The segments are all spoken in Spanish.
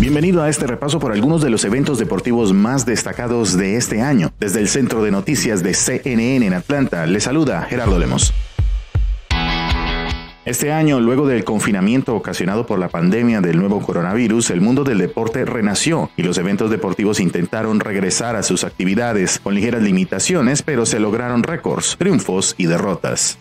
Bienvenido a este repaso por algunos de los eventos deportivos más destacados de este año. Desde el Centro de Noticias de CNN en Atlanta, le saluda Gerardo Lemos. Este año, luego del confinamiento ocasionado por la pandemia del nuevo coronavirus, el mundo del deporte renació y los eventos deportivos intentaron regresar a sus actividades con ligeras limitaciones, pero se lograron récords, triunfos y derrotas.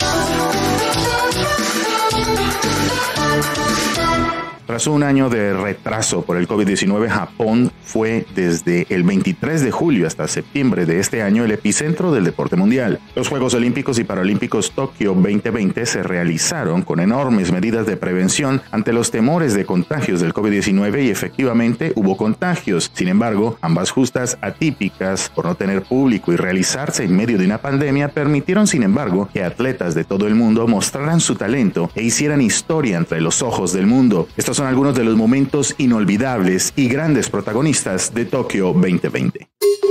Tras un año de retraso por el COVID-19, Japón fue desde el 23 de julio hasta septiembre de este año el epicentro del deporte mundial. Los Juegos Olímpicos y Paralímpicos Tokio 2020 se realizaron con enormes medidas de prevención ante los temores de contagios del COVID-19 y efectivamente hubo contagios. Sin embargo, ambas justas atípicas por no tener público y realizarse en medio de una pandemia permitieron, sin embargo, que atletas de todo el mundo mostraran su talento e hicieran historia entre los ojos del mundo. Estos son algunos de los momentos inolvidables y grandes protagonistas de Tokio 2020.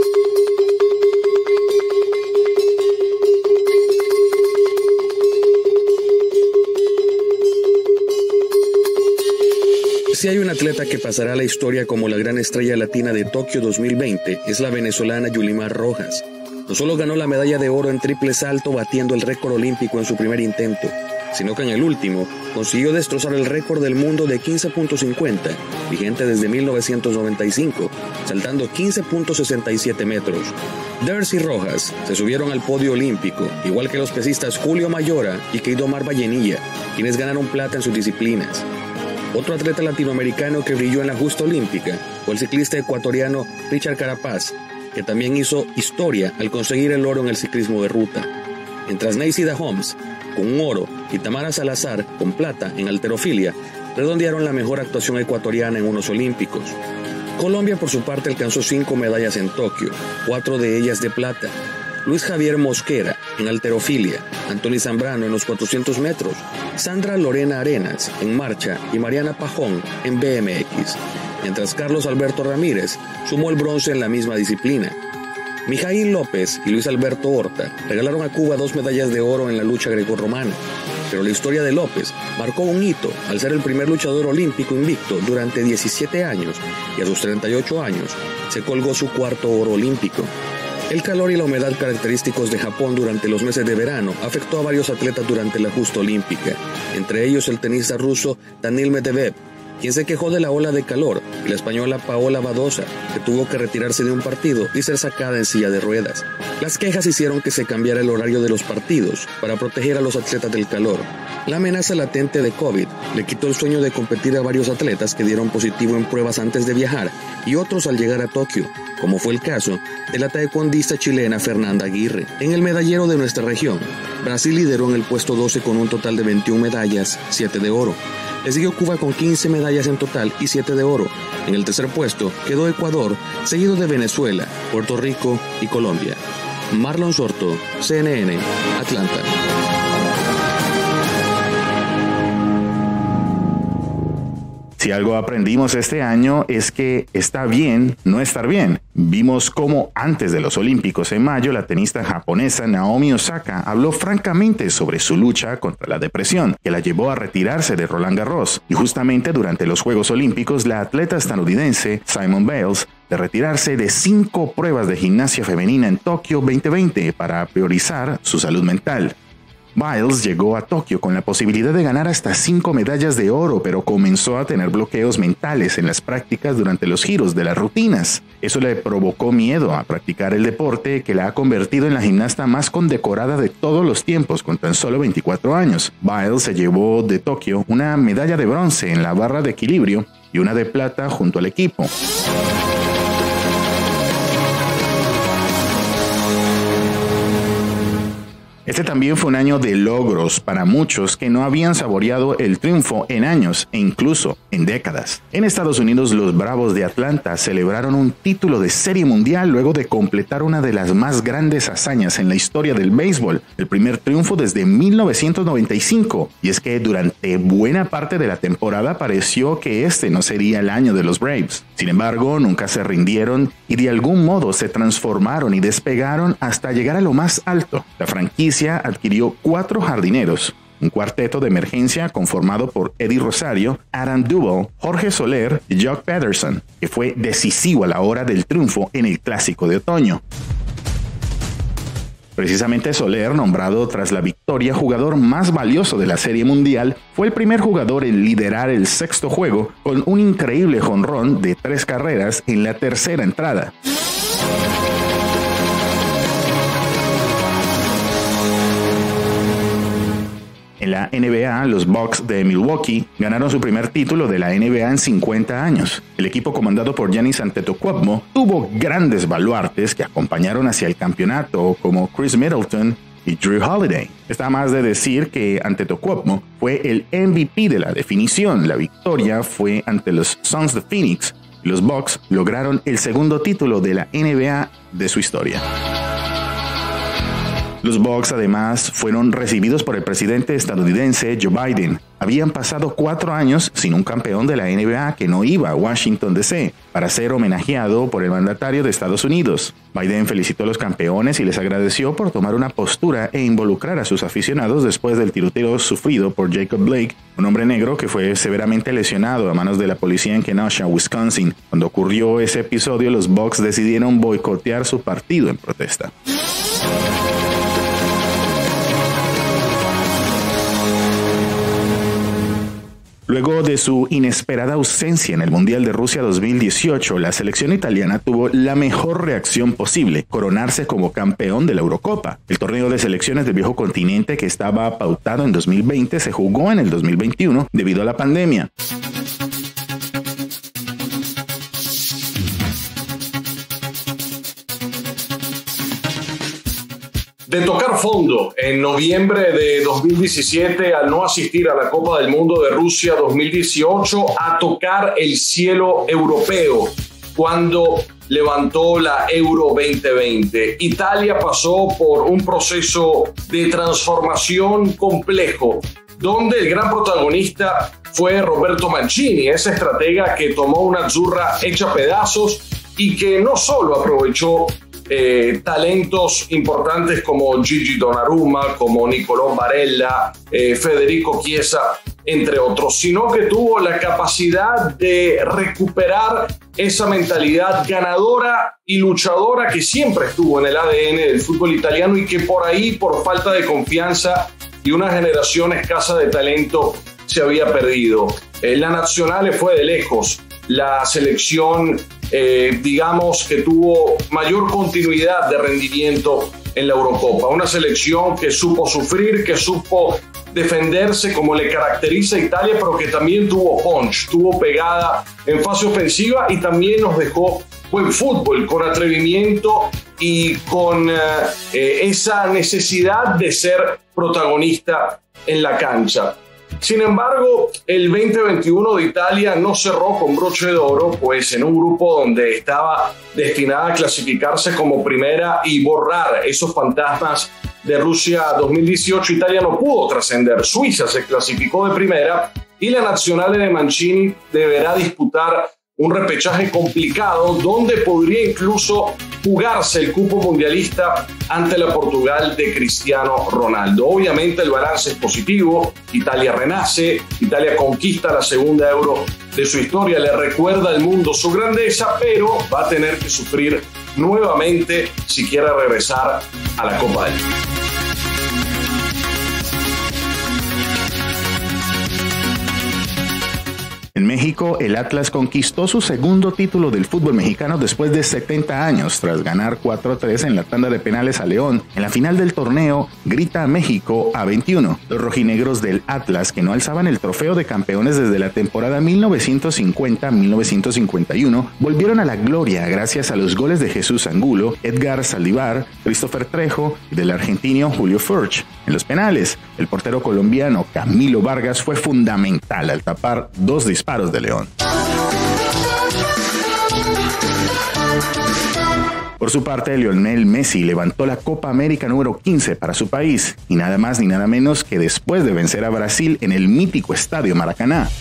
Si hay una atleta que pasará a la historia como la gran estrella latina de Tokio 2020, es la venezolana Yulimar Rojas. No solo ganó la medalla de oro en triple salto batiendo el récord olímpico en su primer intento, sino que en el último consiguió destrozar el récord del mundo de 15.50, vigente desde 1995, saltando 15.67 metros. Darcy Rojas se subieron al podio olímpico, igual que los pesistas Julio Mayora y Keidomar Vallenilla, quienes ganaron plata en sus disciplinas. Otro atleta latinoamericano que brilló en la justa olímpica fue el ciclista ecuatoriano Richard Carapaz, que también hizo historia al conseguir el oro en el ciclismo de ruta. Mientras Neisida Holmes, con un oro, y Tamara Salazar, con plata en halterofilia, redondearon la mejor actuación ecuatoriana en unos olímpicos. Colombia, por su parte, alcanzó 5 medallas en Tokio, 4 de ellas de plata. Luis Javier Mosquera en halterofilia, Anthony Zambrano en los 400 metros, Sandra Lorena Arenas en marcha y Mariana Pajón en BMX, mientras Carlos Alberto Ramírez sumó el bronce en la misma disciplina. Mijaíl López y Luis Alberto Horta regalaron a Cuba 2 medallas de oro en la lucha grecorromana, pero la historia de López marcó un hito al ser el primer luchador olímpico invicto durante 17 años y a sus 38 años se colgó su 4º oro olímpico. El calor y la humedad característicos de Japón durante los meses de verano afectó a varios atletas durante la justa olímpica, entre ellos el tenista ruso Daniil Medvedev, quien se quejó de la ola de calor, y la española Paola Badosa, que tuvo que retirarse de un partido y ser sacada en silla de ruedas. Las quejas hicieron que se cambiara el horario de los partidos para proteger a los atletas del calor. La amenaza latente de COVID le quitó el sueño de competir a varios atletas que dieron positivo en pruebas antes de viajar y otros al llegar a Tokio, como fue el caso de la taekwondista chilena Fernanda Aguirre. En el medallero de nuestra región, Brasil lideró en el puesto 12 con un total de 21 medallas, 7 de oro. Le siguió Cuba con 15 medallas en total y 7 de oro. En el tercer puesto quedó Ecuador, seguido de Venezuela, Puerto Rico y Colombia. Marlon Sorto, CNN, Atlanta. Si algo aprendimos este año es que está bien no estar bien. Vimos cómo antes de los Olímpicos en mayo, la tenista japonesa Naomi Osaka habló francamente sobre su lucha contra la depresión, que la llevó a retirarse de Roland Garros. Y justamente durante los Juegos Olímpicos, la atleta estadounidense Simone Biles de retirarse de 5 pruebas de gimnasia femenina en Tokio 2020 para priorizar su salud mental. Biles llegó a Tokio con la posibilidad de ganar hasta 5 medallas de oro, pero comenzó a tener bloqueos mentales en las prácticas durante los giros de las rutinas. Eso le provocó miedo a practicar el deporte que la ha convertido en la gimnasta más condecorada de todos los tiempos con tan solo 24 años. Biles se llevó de Tokio una medalla de bronce en la barra de equilibrio y una de plata junto al equipo. Este también fue un año de logros para muchos que no habían saboreado el triunfo en años e incluso en décadas. En Estados Unidos, los Bravos de Atlanta celebraron un título de Serie Mundial luego de completar una de las más grandes hazañas en la historia del béisbol, el primer triunfo desde 1995. Y es que durante buena parte de la temporada pareció que este no sería el año de los Braves. Sin embargo, nunca se rindieron y de algún modo se transformaron y despegaron hasta llegar a lo más alto. La franquicia adquirió 4 jardineros, un cuarteto de emergencia conformado por Eddie Rosario, Adam Duvall, Jorge Soler y Jock Pedersen, que fue decisivo a la hora del triunfo en el Clásico de Otoño. Precisamente Soler, nombrado tras la victoria jugador más valioso de la Serie Mundial, fue el primer jugador en liderar el sexto juego con un increíble jonrón de 3 carreras en la tercera entrada. En la NBA, los Bucks de Milwaukee ganaron su primer título de la NBA en 50 años. El equipo comandado por Giannis Antetokounmpo tuvo grandes baluartes que acompañaron hacia el campeonato, como Chris Middleton y Jrue Holiday. Está más de decir que Antetokounmpo fue el MVP de la definición. La victoria fue ante los Suns de Phoenix y los Bucks lograron el segundo título de la NBA de su historia. Los Bucks además fueron recibidos por el presidente estadounidense Joe Biden. Habían pasado 4 años sin un campeón de la NBA que no iba a Washington D.C. para ser homenajeado por el mandatario de Estados Unidos. Biden felicitó a los campeones y les agradeció por tomar una postura e involucrar a sus aficionados después del tiroteo sufrido por Jacob Blake, un hombre negro que fue severamente lesionado a manos de la policía en Kenosha, Wisconsin. Cuando ocurrió ese episodio, los Bucks decidieron boicotear su partido en protesta. Luego de su inesperada ausencia en el Mundial de Rusia 2018, la selección italiana tuvo la mejor reacción posible: coronarse como campeón de la Eurocopa. El torneo de selecciones del viejo continente, que estaba pautado en 2020, se jugó en el 2021 debido a la pandemia. De tocar fondo en noviembre de 2017 al no asistir a la Copa del Mundo de Rusia 2018, a tocar el cielo europeo cuando levantó la Euro 2020. Italia pasó por un proceso de transformación complejo, donde el gran protagonista fue Roberto Mancini, ese estratega que tomó una azzurra hecha pedazos y que no solo aprovechó talentos importantes como Gigi Donnarumma, como Nicolò Barella, Federico Chiesa, entre otros, sino que tuvo la capacidad de recuperar esa mentalidad ganadora y luchadora que siempre estuvo en el ADN del fútbol italiano y que por ahí, por falta de confianza y una generación escasa de talento, se había perdido. La Nazionale fue de lejos la selección digamos que tuvo mayor continuidad de rendimiento en la Eurocopa, una selección que supo sufrir, que supo defenderse como le caracteriza a Italia, pero que también tuvo punch, tuvo pegada en fase ofensiva y también nos dejó buen fútbol, con atrevimiento y con esa necesidad de ser protagonista en la cancha. Sin embargo, el 2021 de Italia no cerró con broche de oro, pues en un grupo donde estaba destinada a clasificarse como primera y borrar esos fantasmas de Rusia 2018, Italia no pudo trascender. Suiza se clasificó de primera y la Nazionale de Mancini deberá disputar un repechaje complicado donde podría incluso jugarse el cupo mundialista ante la Portugal de Cristiano Ronaldo. Obviamente el balance es positivo, Italia renace, Italia conquista la segunda Euro de su historia, le recuerda al mundo su grandeza, pero va a tener que sufrir nuevamente si quiere regresar a la Copa del Mundo. En México, el Atlas conquistó su segundo título del fútbol mexicano después de 70 años, tras ganar 4-3 en la tanda de penales a León. En la final del torneo, grita México a 21. Los rojinegros del Atlas, que no alzaban el trofeo de campeones desde la temporada 1950-1951, volvieron a la gloria gracias a los goles de Jesús Angulo, Edgar Saldívar, Christopher Trejo y del argentino Julio Furch. En los penales, el portero colombiano Camilo Vargas fue fundamental al tapar 2 disparos de León. Por su parte, Lionel Messi levantó la Copa América número 15 para su país, y nada más ni nada menos que después de vencer a Brasil en el mítico Estadio Maracaná.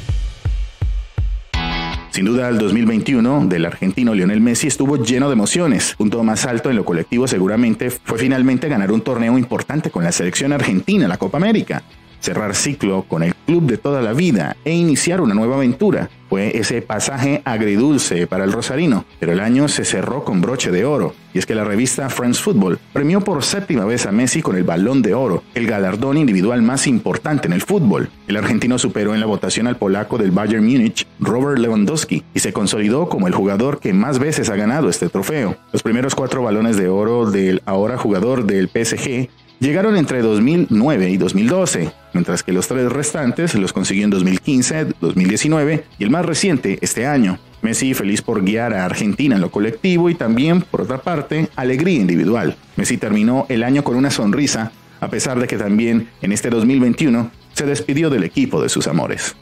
Sin duda, el 2021 del argentino Lionel Messi estuvo lleno de emociones. Punto más alto en lo colectivo seguramente fue finalmente ganar un torneo importante con la selección argentina, la Copa América. cerrar ciclo con el club de toda la vida e iniciar una nueva aventura. Fue ese pasaje agridulce para el rosarino, pero el año se cerró con broche de oro, y es que la revista France Football premió por 7ª vez a Messi con el Balón de Oro, el galardón individual más importante en el fútbol. El argentino superó en la votación al polaco del Bayern Múnich, Robert Lewandowski, y se consolidó como el jugador que más veces ha ganado este trofeo. Los primeros 4 balones de oro del ahora jugador del PSG llegaron entre 2009 y 2012, mientras que los 3 restantes los consiguió en 2015, 2019 y el más reciente este año. Messi feliz por guiar a Argentina en lo colectivo y también, por otra parte, alegría individual. Messi terminó el año con una sonrisa, a pesar de que también en este 2021 se despidió del equipo de sus amores.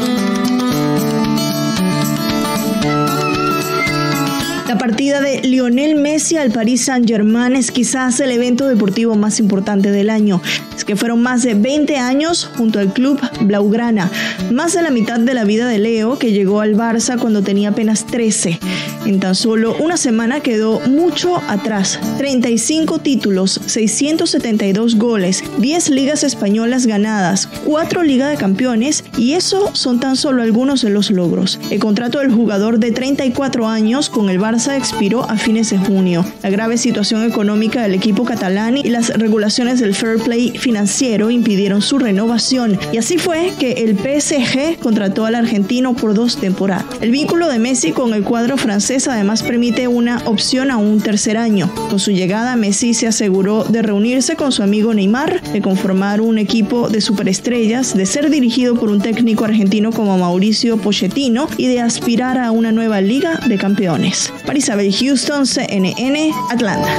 La partida de Lionel Messi al Paris Saint-Germain es quizás el evento deportivo más importante del año. Es que fueron más de 20 años junto al club blaugrana, más de la mitad de la vida de Leo, que llegó al Barça cuando tenía apenas 13. En tan solo una semana quedó mucho atrás. 35 títulos, 672 goles, 10 ligas españolas ganadas, 4 Liga de Campeones, y eso son tan solo algunos de los logros. El contrato del jugador de 34 años con el Barça expiró a fines de junio. La grave situación económica del equipo catalán y las regulaciones del fair play financiero impidieron su renovación, y así fue que el PSG contrató al argentino por 2 temporadas. El vínculo de Messi con el cuadro francés además permite una opción a un tercer año. Con su llegada, Messi se aseguró de reunirse con su amigo Neymar, de conformar un equipo de superestrellas, de ser dirigido por un técnico argentino como Mauricio Pochettino y de aspirar a una nueva Liga de Campeones. Marisabel Houston, CNN, Atlanta.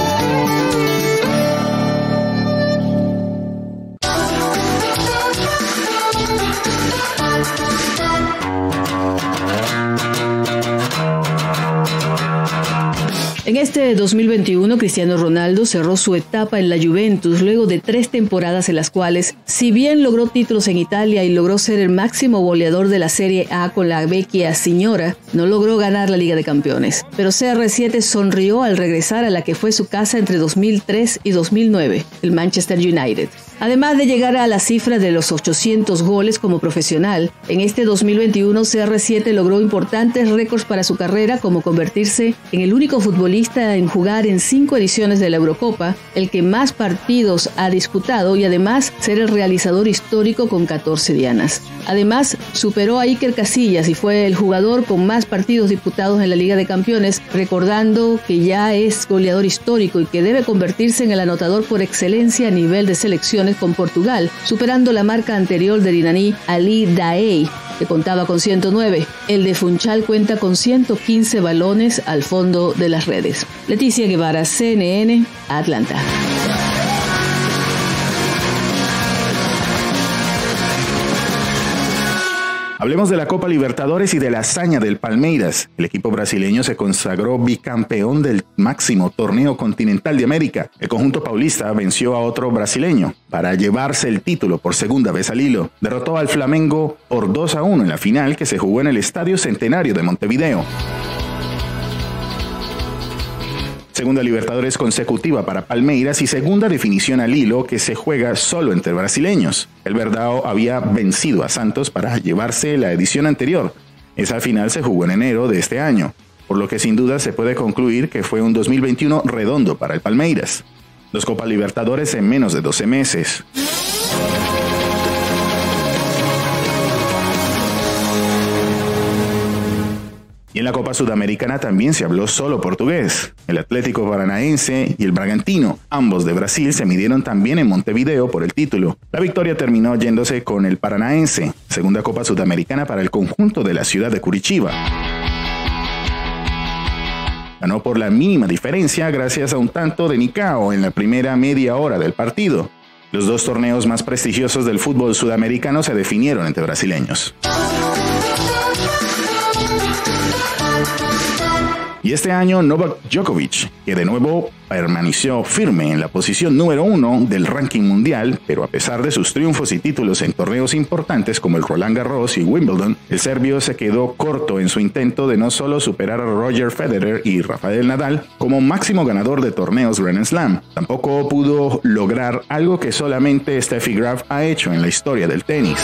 En este 2021, Cristiano Ronaldo cerró su etapa en la Juventus luego de 3 temporadas en las cuales, si bien logró títulos en Italia y logró ser el máximo goleador de la Serie A con la Vecchia Signora, no logró ganar la Liga de Campeones. Pero CR7 sonrió al regresar a la que fue su casa entre 2003 y 2009, el Manchester United. Además de llegar a la cifra de los 800 goles como profesional, en este 2021 CR7 logró importantes récords para su carrera, como convertirse en el único futbolista en jugar en 5 ediciones de la Eurocopa, el que más partidos ha disputado, y además ser el realizador histórico con 14 dianas. Además, superó a Iker Casillas y fue el jugador con más partidos disputados en la Liga de Campeones, recordando que ya es goleador histórico y que debe convertirse en el anotador por excelencia a nivel de selecciones con Portugal, superando la marca anterior del iraní Ali Daei, que contaba con 109. El de Funchal cuenta con 115 balones al fondo de las redes. Leticia Guevara, CNN, Atlanta. Hablemos de la Copa Libertadores y de la hazaña del Palmeiras. El equipo brasileño se consagró bicampeón del máximo torneo continental de América. El conjunto paulista venció a otro brasileño para llevarse el título por 2ª vez al hilo. Derrotó al Flamengo por 2-1 en la final, que se jugó en el Estadio Centenario de Montevideo. Segunda Libertadores consecutiva para Palmeiras y segunda definición al hilo que se juega solo entre brasileños. El Verdão había vencido a Santos para llevarse la edición anterior. Esa final se jugó en enero de este año, por lo que sin duda se puede concluir que fue un 2021 redondo para el Palmeiras. 2 Copas Libertadores en menos de 12 meses. Y en la Copa Sudamericana también se habló solo portugués. El Atlético Paranaense y el Bragantino, ambos de Brasil, se midieron también en Montevideo por el título. La victoria terminó yéndose con el Paranaense, segunda Copa Sudamericana para el conjunto de la ciudad de Curitiba. Ganó por la mínima diferencia gracias a un tanto de Nicao en la primera media hora del partido. Los 2 torneos más prestigiosos del fútbol sudamericano se definieron entre brasileños. Y Y este año Novak Djokovic, que de nuevo permaneció firme en la posición número 1 del ranking mundial, pero a pesar de sus triunfos y títulos en torneos importantes como el Roland Garros y Wimbledon, el serbio se quedó corto en su intento de no solo superar a Roger Federer y Rafael Nadal como máximo ganador de torneos Grand Slam, tampoco pudo lograr algo que solamente Steffi Graf ha hecho en la historia del tenis.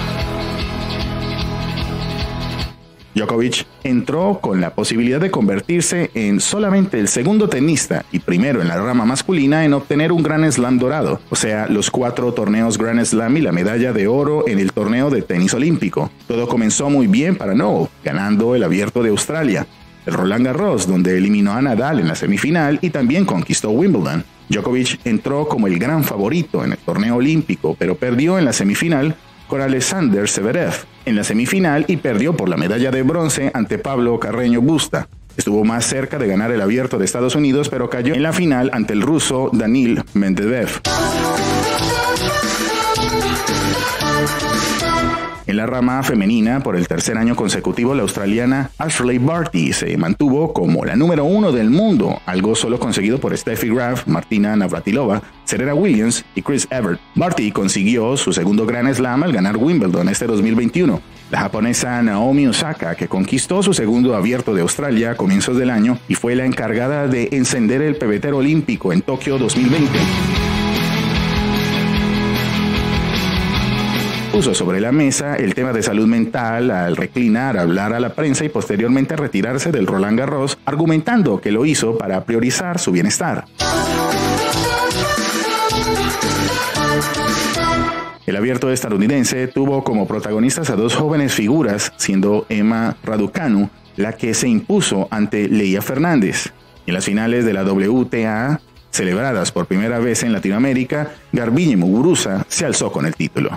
Djokovic entró con la posibilidad de convertirse en solamente el segundo tenista y primero en la rama masculina en obtener un Grand Slam dorado, o sea, los 4 torneos Grand Slam y la medalla de oro en el torneo de tenis olímpico. Todo comenzó muy bien para Novak, ganando el Abierto de Australia, el Roland Garros, donde eliminó a Nadal en la semifinal y también conquistó Wimbledon. Djokovic entró como el gran favorito en el torneo olímpico, pero perdió en la semifinal con Alexander Zverev en la semifinal y perdió por la medalla de bronce ante Pablo Carreño Busta. Estuvo más cerca de ganar el Abierto de Estados Unidos, pero cayó en la final ante el ruso Danil Medvedev. En la rama femenina, por el tercer año consecutivo, la australiana Ashleigh Barty se mantuvo como la número 1 del mundo, algo solo conseguido por Steffi Graf, Martina Navratilova, Serena Williams y Chris Evert. Barty consiguió su segundo Grand Slam al ganar Wimbledon este 2021. La japonesa Naomi Osaka, que conquistó su segundo Abierto de Australia a comienzos del año y fue la encargada de encender el pebetero olímpico en Tokio 2020. Puso sobre la mesa el tema de salud mental al reclinar, hablar a la prensa y posteriormente retirarse del Roland Garros, argumentando que lo hizo para priorizar su bienestar. El Abierto estadounidense tuvo como protagonistas a 2 jóvenes figuras, siendo Emma Raducanu la que se impuso ante Leia Fernández. En las finales de la WTA, celebradas por primera vez en Latinoamérica, Garbiñe Muguruza se alzó con el título.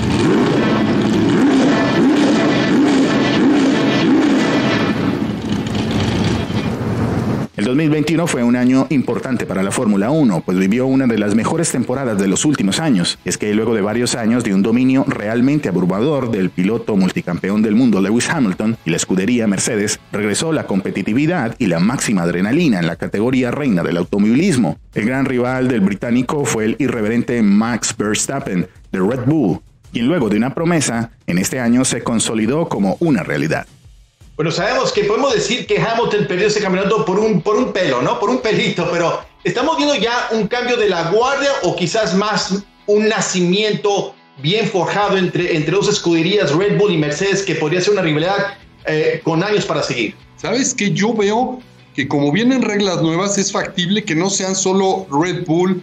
El 2021 fue un año importante para la Fórmula 1, pues vivió una de las mejores temporadas de los últimos años. Es que luego de varios años de un dominio realmente abrumador del piloto multicampeón del mundo Lewis Hamilton y la escudería Mercedes, regresó la competitividad y la máxima adrenalina en la categoría reina del automovilismo. El gran rival del británico fue el irreverente Max Verstappen de Red Bull, quien luego de una promesa, en este año se consolidó como una realidad. Bueno, sabemos que podemos decir que Hamilton perdió ese campeonato por un pelo, ¿no? Por un pelito, pero ¿estamos viendo ya un cambio de la guardia o quizás más un nacimiento bien forjado entre 2 escuderías, Red Bull y Mercedes, que podría ser una rivalidad con años para seguir? ¿Sabes qué? Yo veo que como vienen reglas nuevas, es factible que no sean solo Red Bull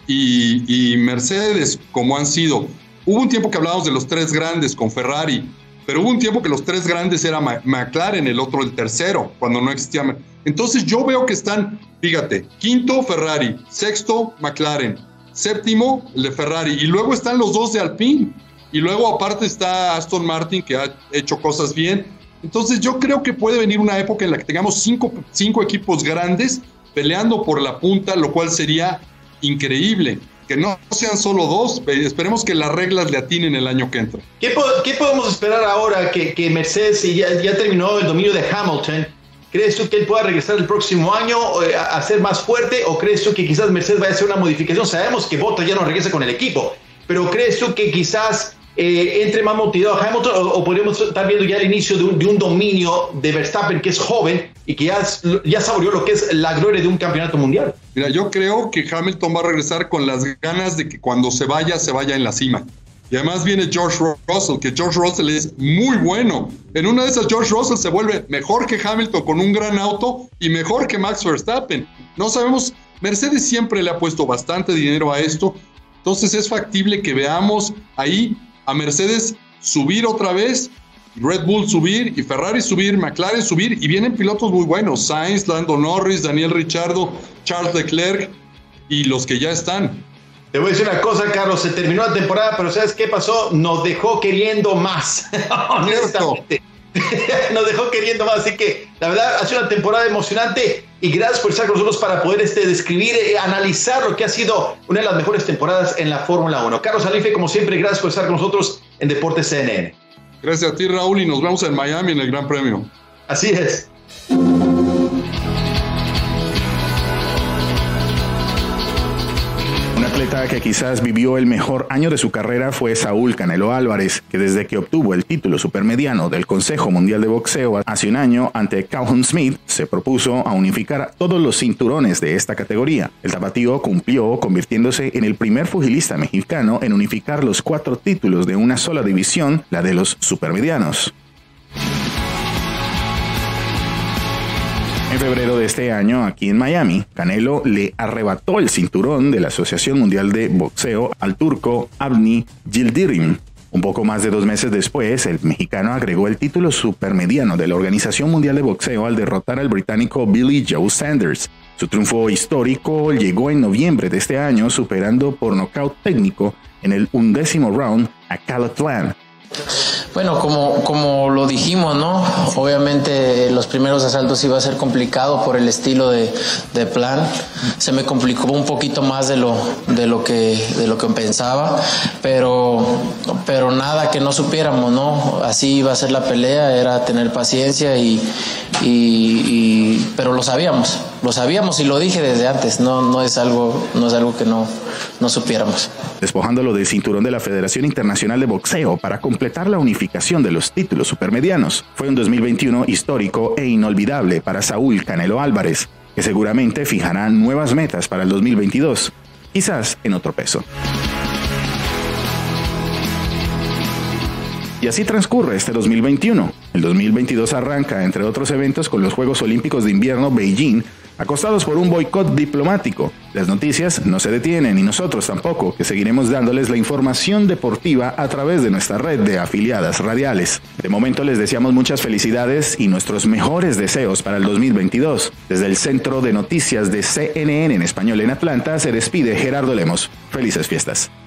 y Mercedes como han sido. Hubo un tiempo que hablábamos de los 3 grandes con Ferrari, pero hubo un tiempo que los 3 grandes era McLaren, el otro el tercero, cuando no existía. Entonces yo veo que están, fíjate, 5º Ferrari, 6º McLaren, 7º el de Ferrari, y luego están los 2 de Alpine, y luego aparte está Aston Martin, que ha hecho cosas bien. Entonces yo creo que puede venir una época en la que tengamos 5 equipos grandes peleando por la punta, lo cual sería increíble. Que no sean solo 2, esperemos que las reglas le atinen el año que entra. ¿Qué podemos esperar ahora que Mercedes ya terminó el dominio de Hamilton? ¿Crees tú que él pueda regresar el próximo año a ser más fuerte o crees tú que quizás Mercedes vaya a hacer una modificación? Sabemos que Bottas ya no regresa con el equipo, pero ¿crees tú que quizás entre más motivado Hamilton o podríamos estar viendo ya el inicio de un dominio de Verstappen que es joven y que ya saboreó lo que es la gloria de un campeonato mundial? Mira, yo creo que Hamilton va a regresar con las ganas de que cuando se vaya en la cima. Y además viene George Russell, que George Russell es muy bueno. En una de esas George Russell se vuelve mejor que Hamilton con un gran auto y mejor que Max Verstappen. No sabemos, Mercedes siempre le ha puesto bastante dinero a esto, entonces es factible que veamos ahí a Mercedes subir otra vez, Red Bull subir y Ferrari subir, McLaren subir, y vienen pilotos muy buenos, Sainz, Lando Norris, Daniel Ricciardo, Charles Leclerc y los que ya están. Te voy a decir una cosa, Carlos, se terminó la temporada, pero ¿sabes qué pasó? Nos dejó queriendo más, honestamente. Nos dejó queriendo más, así que la verdad ha sido una temporada emocionante y gracias por estar con nosotros para poder describir, analizar lo que ha sido una de las mejores temporadas en la Fórmula 1. Carlos Alife, como siempre, gracias por estar con nosotros en Deportes CNN. Gracias a ti, Raúl, y nos vemos en Miami en el Gran Premio. Así es. atleta que quizás vivió el mejor año de su carrera fue Saúl Canelo Álvarez, que desde que obtuvo el título supermediano del Consejo Mundial de Boxeo hace un año ante Calhoun Smith, se propuso a unificar todos los cinturones de esta categoría. El tapatío cumplió, convirtiéndose en el primer pugilista mexicano en unificar los 4 títulos de una sola división, la de los supermedianos. En febrero de este año, aquí en Miami, Canelo le arrebató el cinturón de la Asociación Mundial de Boxeo al turco Avni Yildirim. Un poco más de 2 meses después, el mexicano agregó el título supermediano de la Organización Mundial de Boxeo al derrotar al británico Billy Joe Sanders. Su triunfo histórico llegó en noviembre de este año, superando por nocaut técnico en el 11º round a Calatlan. Bueno, como lo dijimos, ¿no? Obviamente los primeros asaltos iba a ser complicado por el estilo de plan. Se me complicó un poquito más de lo que pensaba, pero nada que no supiéramos, ¿no? Así iba a ser la pelea, era tener paciencia pero lo sabíamos y lo dije desde antes. No es algo que no supiéramos. Despojándolo del cinturón de la Federación Internacional de Boxeo para completar la unificación de los títulos supermedianos. Fue un 2021 histórico e inolvidable para Saúl Canelo Álvarez, que seguramente fijará nuevas metas para el 2022, quizás en otro peso. Y así transcurre este 2021. El 2022 arranca, entre otros eventos, con los Juegos Olímpicos de Invierno Beijing, acostados por un boicot diplomático. Las noticias no se detienen y nosotros tampoco, que seguiremos dándoles la información deportiva a través de nuestra red de afiliadas radiales. De momento les deseamos muchas felicidades y nuestros mejores deseos para el 2022. Desde el Centro de Noticias de CNN en español en Atlanta se despide Gerardo Lemos. Felices fiestas.